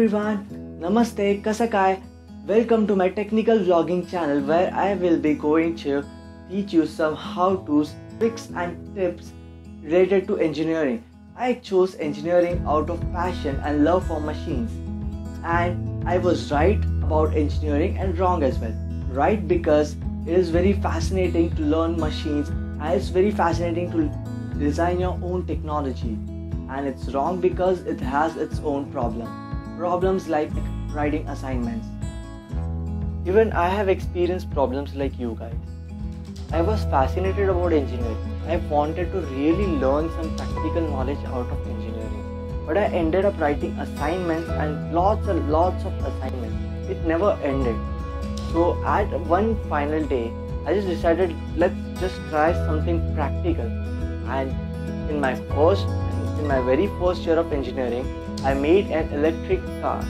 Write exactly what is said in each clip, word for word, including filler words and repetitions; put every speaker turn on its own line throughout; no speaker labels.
everyone, Namaste, Kasakai. Welcome to my technical vlogging channel where I will be going to teach you some how-tos, tricks and tips related to engineering. I chose engineering out of passion and love for machines. And I was right about engineering and wrong as well. Right because it is very fascinating to learn machines and it's very fascinating to design your own technology. And it's wrong because it has its own problem. Problems like writing assignments. Even I have experienced problems like you guys. I was fascinated about engineering. I wanted to really learn some practical knowledge out of engineering. But I ended up writing assignments and lots and lots of assignments. It never ended. So at one final day, I just decided let's just try something practical. And in my first, in my very first year of engineering, I made an electric car.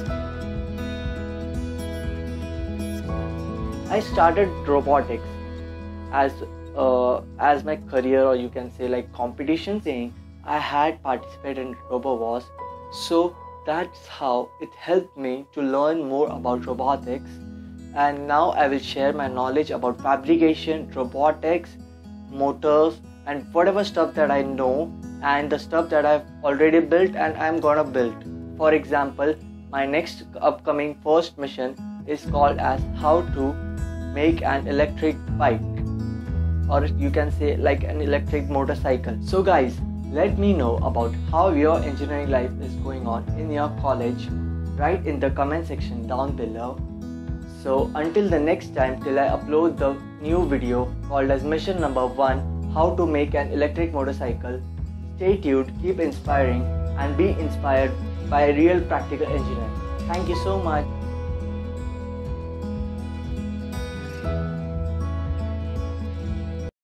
I started robotics as uh, as my career, or you can say like competition thing. I had participated in RoboWars, so that's how it helped me to learn more about robotics. And now I will share my knowledge about fabrication, robotics, motors, and whatever stuff that I know and the stuff that I've already built and I'm gonna build. For example, my next upcoming first mission is called as how to make an electric bike, or you can say like an electric motorcycle. So guys, let me know about how your engineering life is going on in your college. Write in the comment section down below. So until the next time, till I upload the new video called as mission number one, how to make an electric motorcycle, stay tuned, keep inspiring and be inspired by a real practical engineer. Thank you so much.